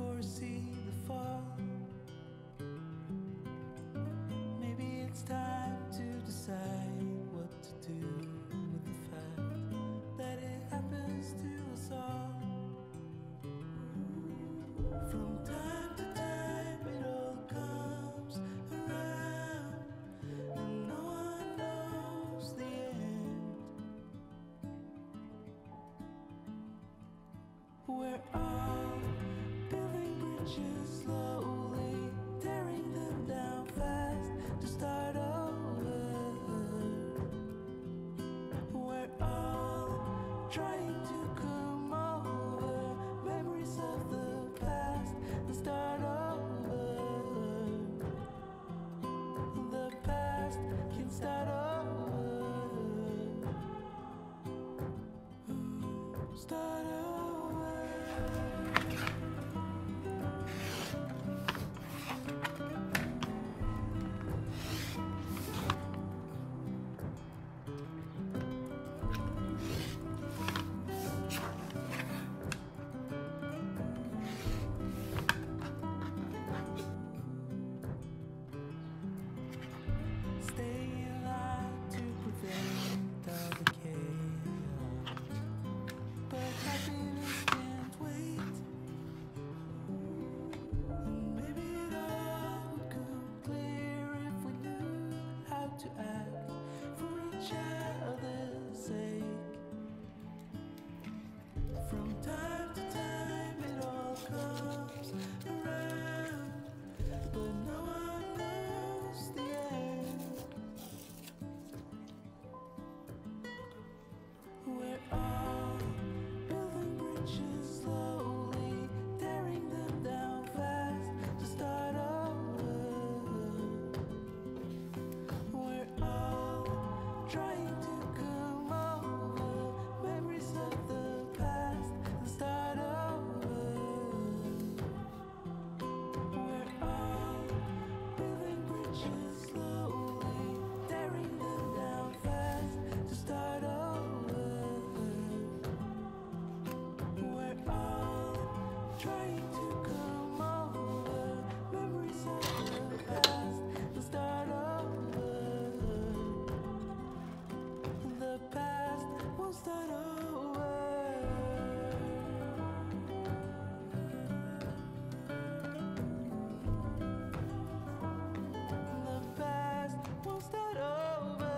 foresee the fall. Maybe it's time to decide what to do with the fact that it happens to us all. From time to time it all comes around, and no one knows the end. We're all building bridges slowly, tearing them down fast to start over. We're all trying to come over memories of the past and start over. The past can start over. Start over. Stay alive to prevent all the chaos, but happiness can't wait. And maybe it all would come clear if we knew how to act for each other's sake. From time to time it all comes around, but no one knows the end. We're all building bridges slowly, tearing them down fast to start over. We're all trying to come over memories of the past and start over. We're all building bridges slowly, tearing them down fast to start over. We're all trying to come over memories of the past and start over. The past will start over. The past will start over.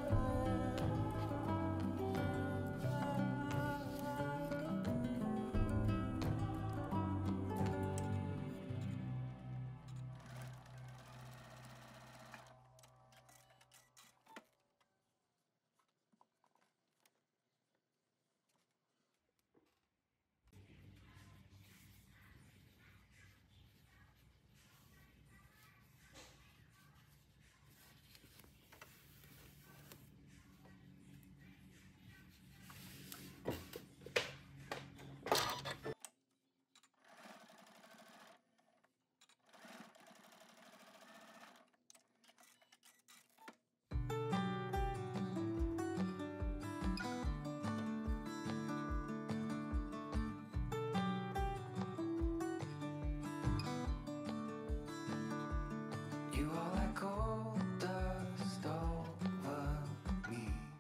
You are like gold dust over me,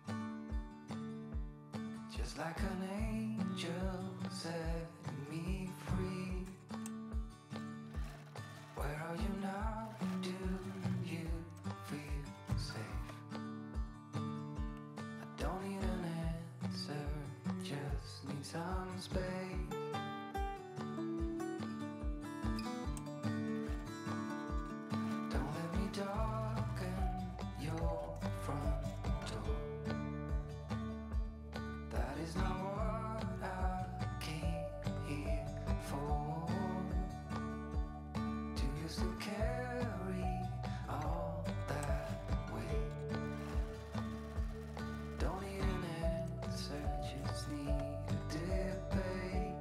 just like an angel setting me free. Where are you now? Do you feel safe? I don't need an answer, just need some space. Don't let me darken your front door. That is not what I came here for. Do you still carry all that weight? Don't need an answer, just need a debate.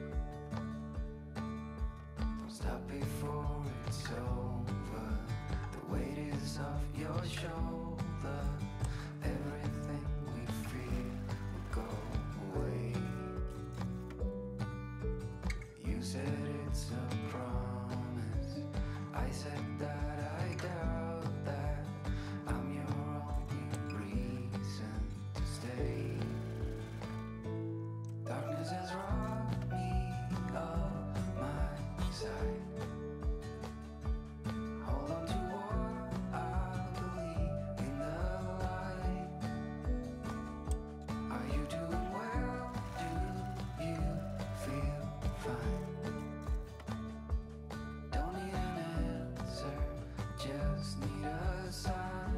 Don't stop before it's over. The weight is off your shoulder. Everything we fear will go away. You said it's a inside. Hold on to what I believe in the light. Are you doing well? Do you feel fine? Don't need an answer, just need a sign.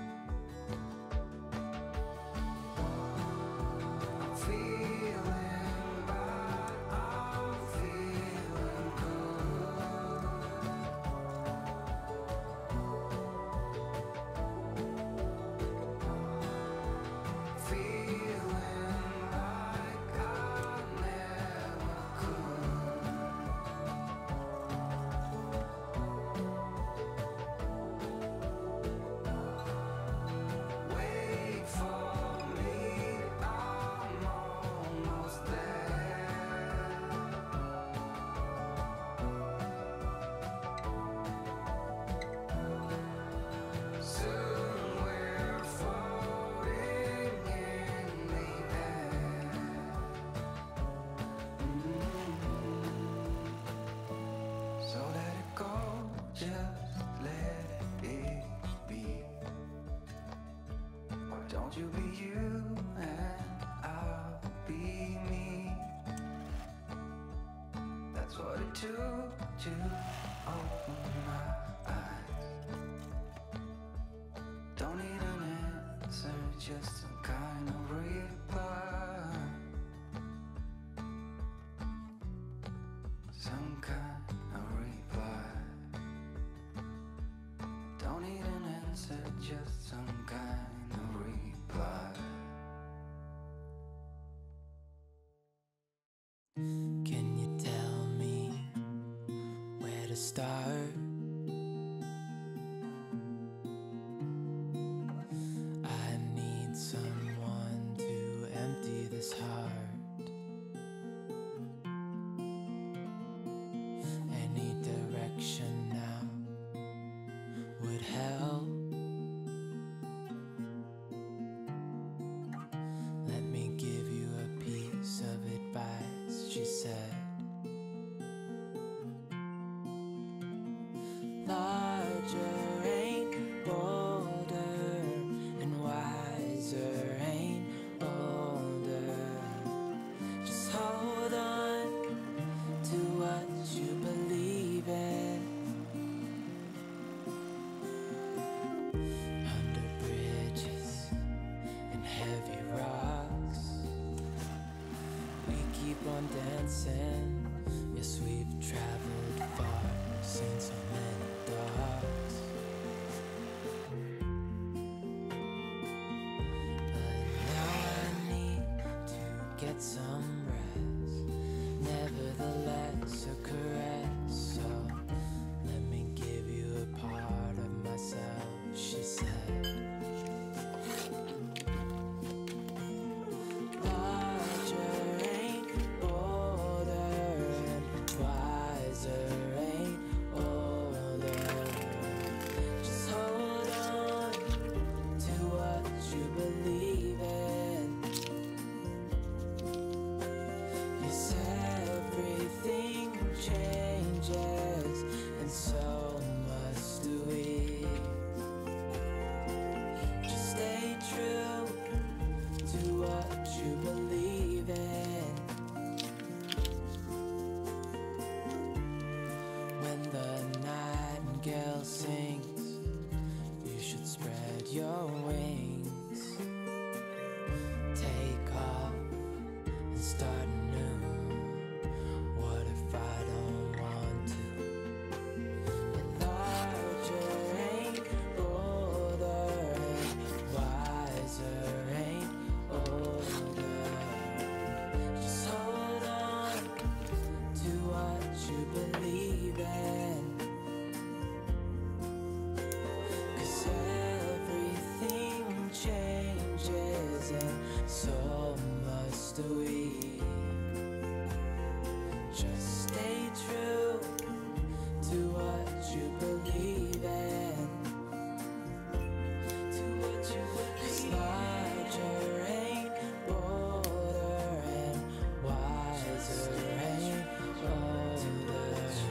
I'm feeling bad, I'm feeling good. Feeling like I never could. Wait for me, I'm almost there. Soon we're floating in the air. So let it go, just let it be. Why don't you be you and I'll be me? That's what it took to open my eyes. Don't need an answer, just some kind of reply. Some kind of reply. Don't need an answer, just some kind of reply. Can you tell me where to start? I need someone to empty this heart. Any direction now would help. Let me give you a piece of advice, she said. Larger ain't bolder, and wiser ain't older. Just hold on to what you believe in. Under bridges and heavy rocks, we keep on dancing. Yes, we've traveled far, seen so many dogs. But now I need to get some rest. Nevertheless, a caress. So let me give you a part of myself, she said. Larger ain't bolder, and wiser ain't older. Just hold on to what you believe in. Yes, everything changes, and so must we. Just stay true to what you believe in. When the nightingale sings, you should spread your wings. Take off and start anew. What if I don't want to? And larger ain't bolder, and wiser ain't older. Just hold on to what you believe in. 'Cause everything changes, and so must we. Just stay true to what you believe in. To what you believe. 'Cause larger ain't bolder, and wiser ain't older.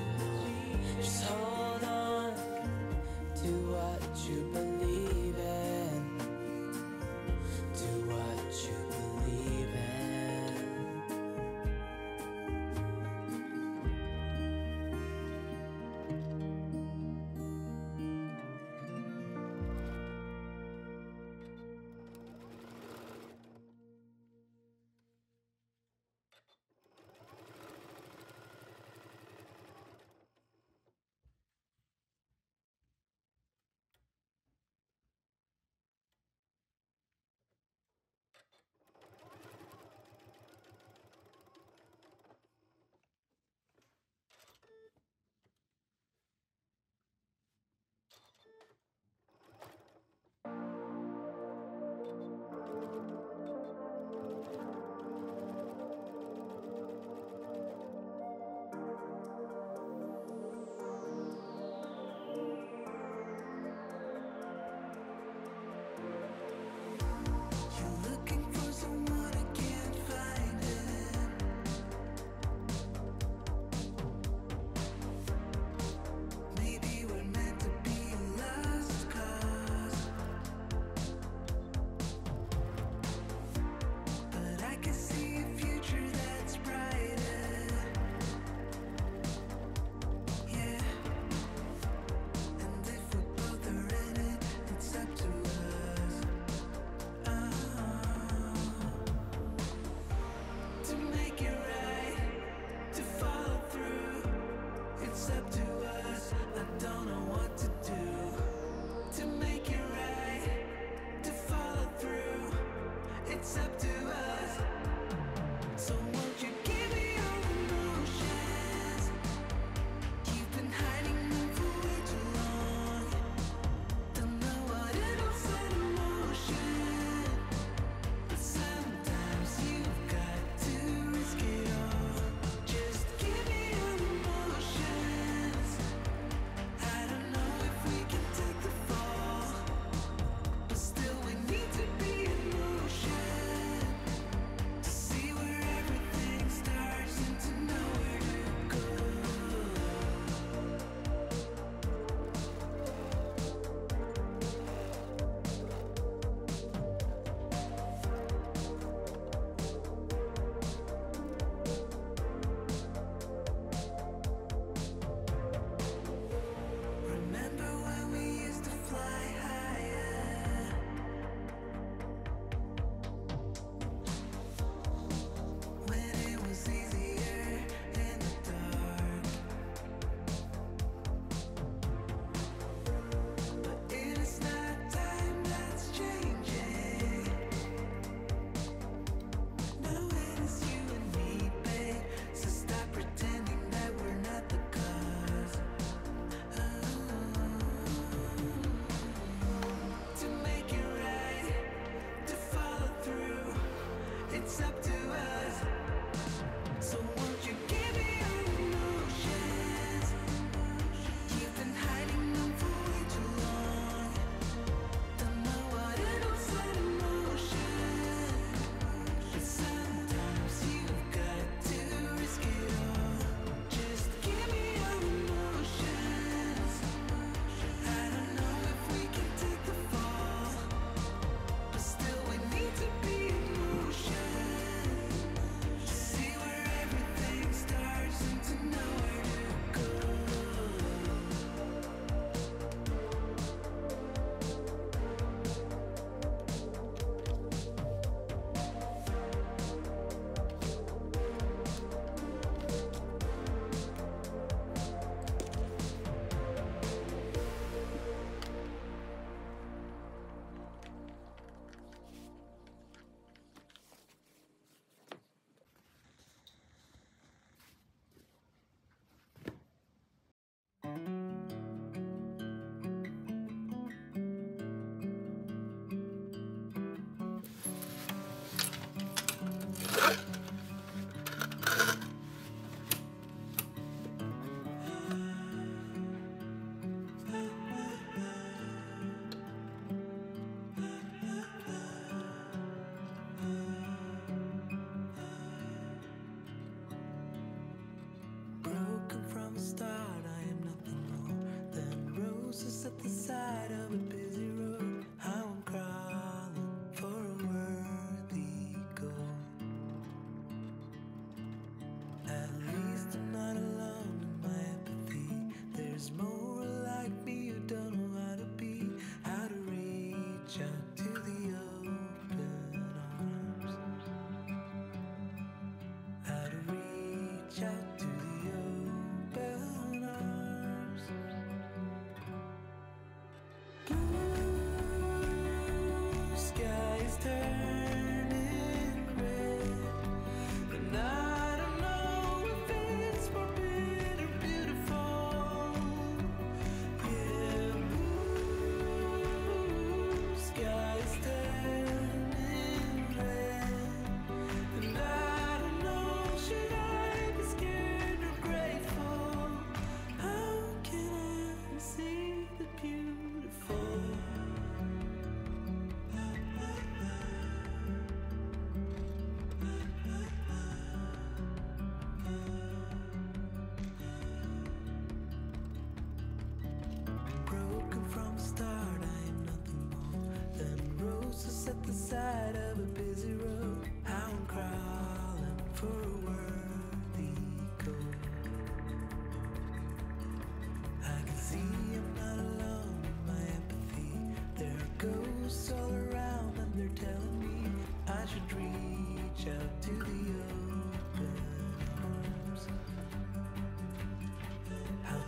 How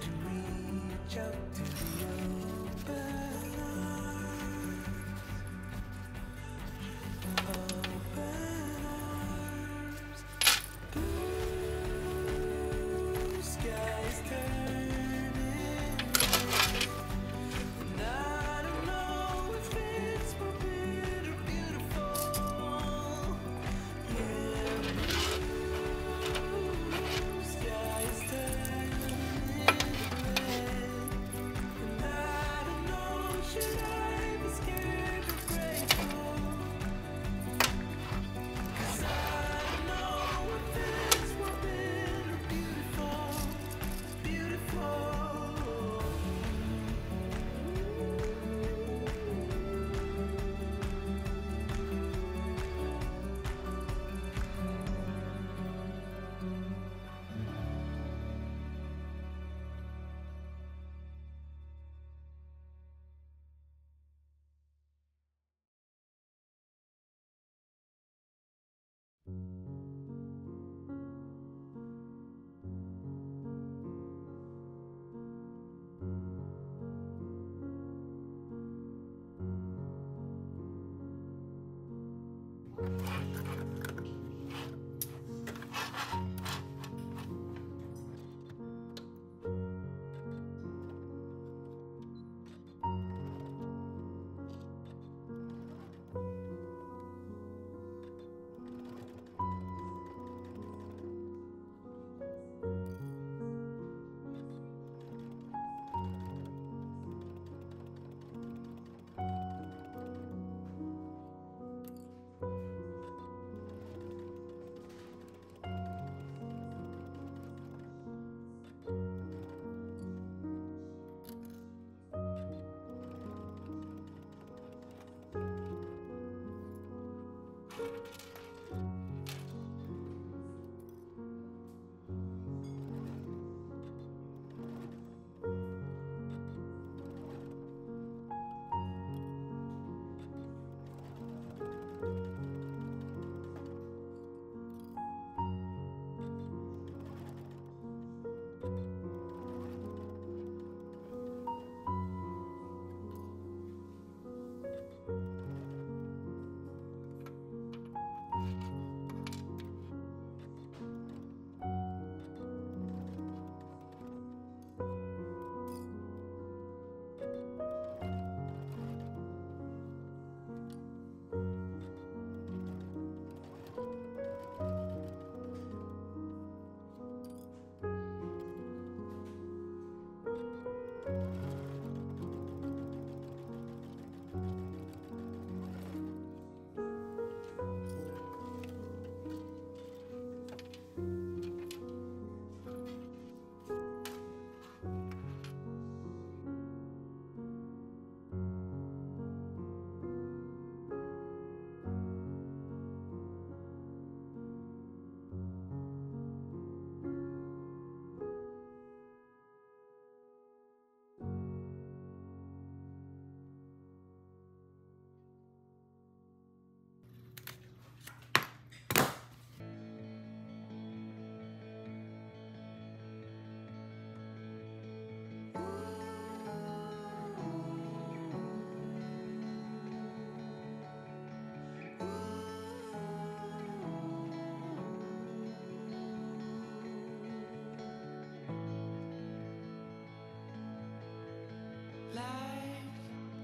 Life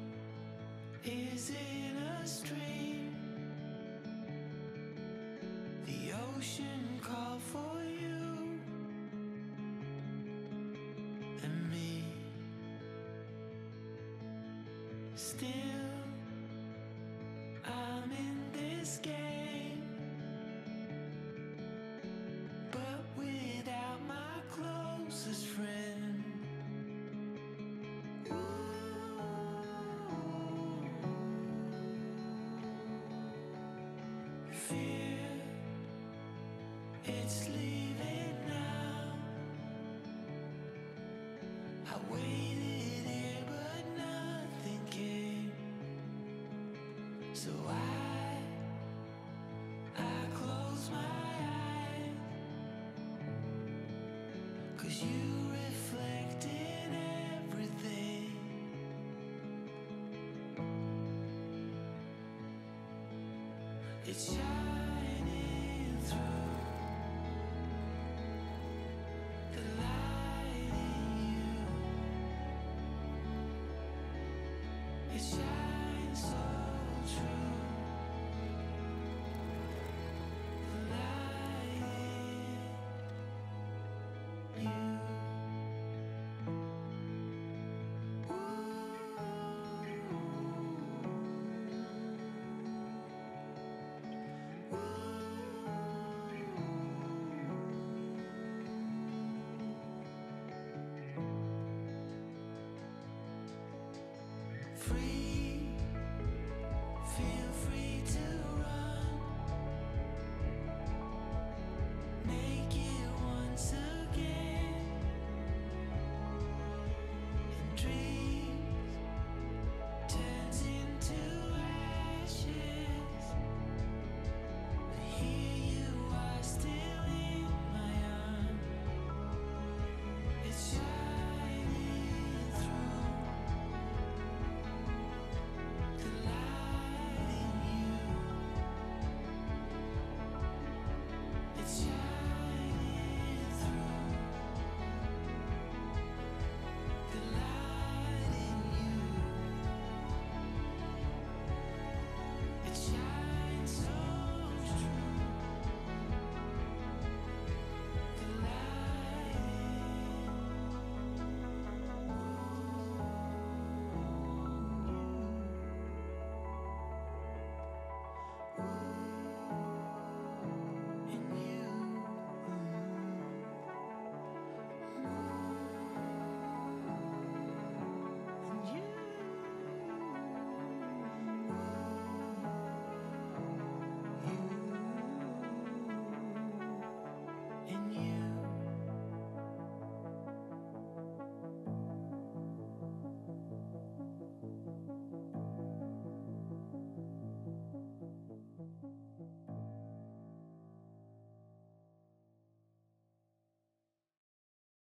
is in a stream. The ocean called for you and me. Still, I'm in this game, but without my closest friend. Fear, it's leaving now. I waited here, but nothing came. So I close my eyes, 'cause you reflect in everything. It's shining through the light in you. It's shining.